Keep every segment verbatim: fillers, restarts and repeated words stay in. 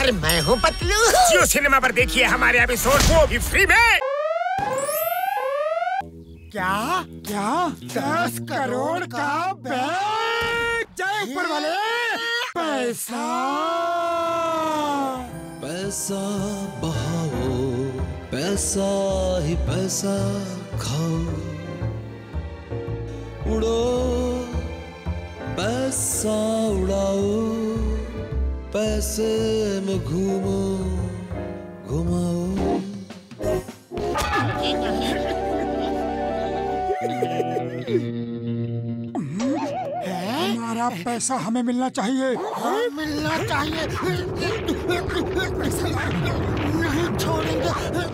अरे मैं हूँ पतलू। जियो सिनेमा पर देखिए हमारे एपिसोड वो भी फ्री में। क्या क्या दस करोड़ का बैग? जय ऊपर वाले। पैसा पैसा बहाओ, पैसा ही पैसा खाओ, उड़ो पैसा उड़ाओ, पैसे में घूमो घुमाओ। हमारा पैसा हमें मिलना चाहिए। हाँ, मिलना चाहिए। नहीं छोड़ेंगे।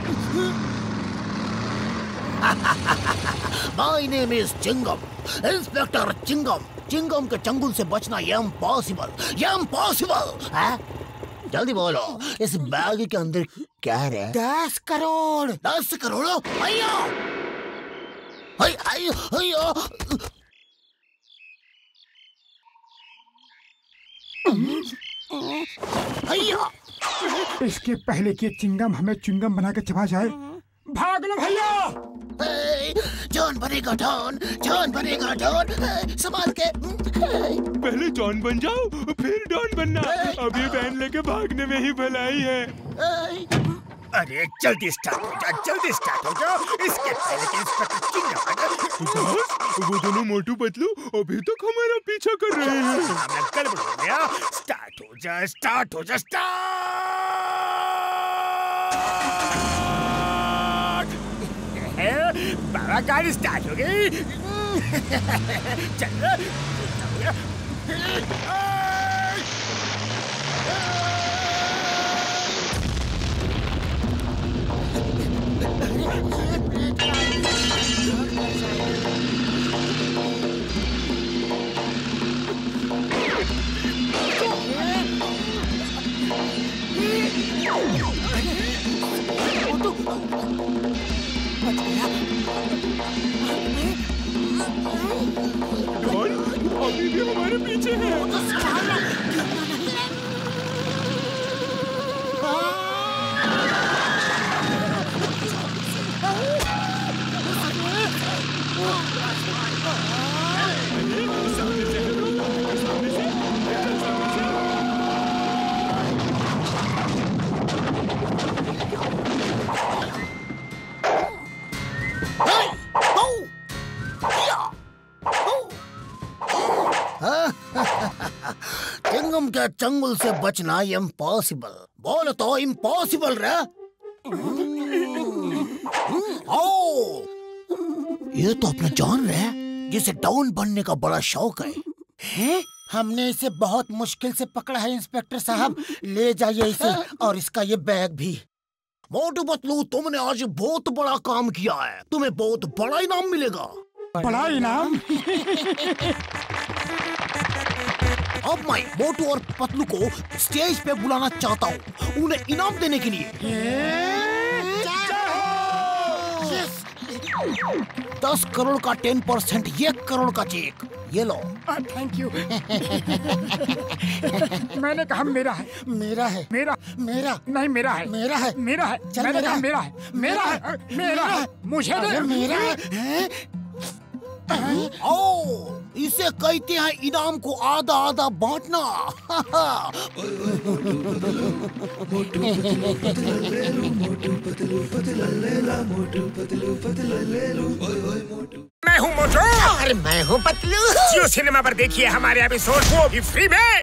My name is Chingum, inspector Chingum. Chingum के चंगुल से बचना ये इम्पॉसिबल, ये इम्पॉसिबल है। जल्दी बोलो, इस बैग के अंदर क्या है? दस करोड़। दस करोड़? अयो, अयो, अयो। अयो। इसके पहले कि चिंगम हमें चिंगम बना के चबा जाए, भाग लो भैया। जॉन बनेगा डॉन, जॉन बनेगा डॉन। संभाल के। पहले जॉन बन जाओ फिर डॉन बनना। अब ये वैन लेके भागने में ही भलाई है। अरे जल्दी स्टार्ट हो जा, जल्दी स्टार्ट हो जा। इसके पहले कि इंस्पेक्टर चिंगम। वो दोनों मोटू पतलू अभी तक हमारा पीछा कर रहे हैं। गड़बड़ हो गया। स्टार्ट हो जा, स्टार्ट हो जा, स्टार्ट। बाबा गाड़ी स्टार्ट हो गई। चल डॉन अभी भी हमारे पीछे है। चिंगम के चंगुल से बचना इम्पॉसिबल। बोलो तो इम्पॉसिबल रे। ओ, ये तो अपना जॉन रे, जिसे डॉन बनने का बड़ा शौक है। हैं? हमने इसे बहुत मुश्किल से पकड़ा है इंस्पेक्टर साहब। ले जाइए इसे और इसका ये बैग भी। मोटू पतलू, तुमने आज बहुत बड़ा काम किया है। तुम्हें बहुत बड़ा इनाम मिलेगा। बड़ा इनाम? अब मैं मोटू और पतलू को स्टेज पे बुलाना चाहता हूँ, उन्हें इनाम देने के लिए। दस करोड़ का टेन परसेंट, एक करोड़ का चेक। ये लो। Thank you. मैंने कहा मेरा है, मेरा है, मेरा मेरा नहीं मेरा है, मेरा है, मेरा है। मैंने कहा मेरा है, मेरा है, मेरा है। मुझे दे। मेरा है। ओ, इसे कहते हैं इनाम को आधा आधा बांटना। मैं हूँ मोटू। अरे मैं हूँ पतलू। जियो सिनेमा पर देखिए हमारे एपिसोड वो भी फ्री में।